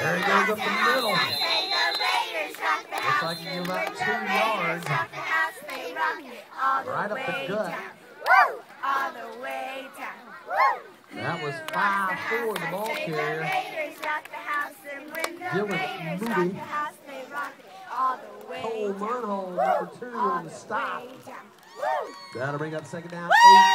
There he goes up the middle. Looks like he gave about 2 yards. Right up the gut. All the way down. That was 5-4, the ball carrier. Dylan Moody. Cole Murnhall, number 2 on the stop. That'll bring up second down, 8.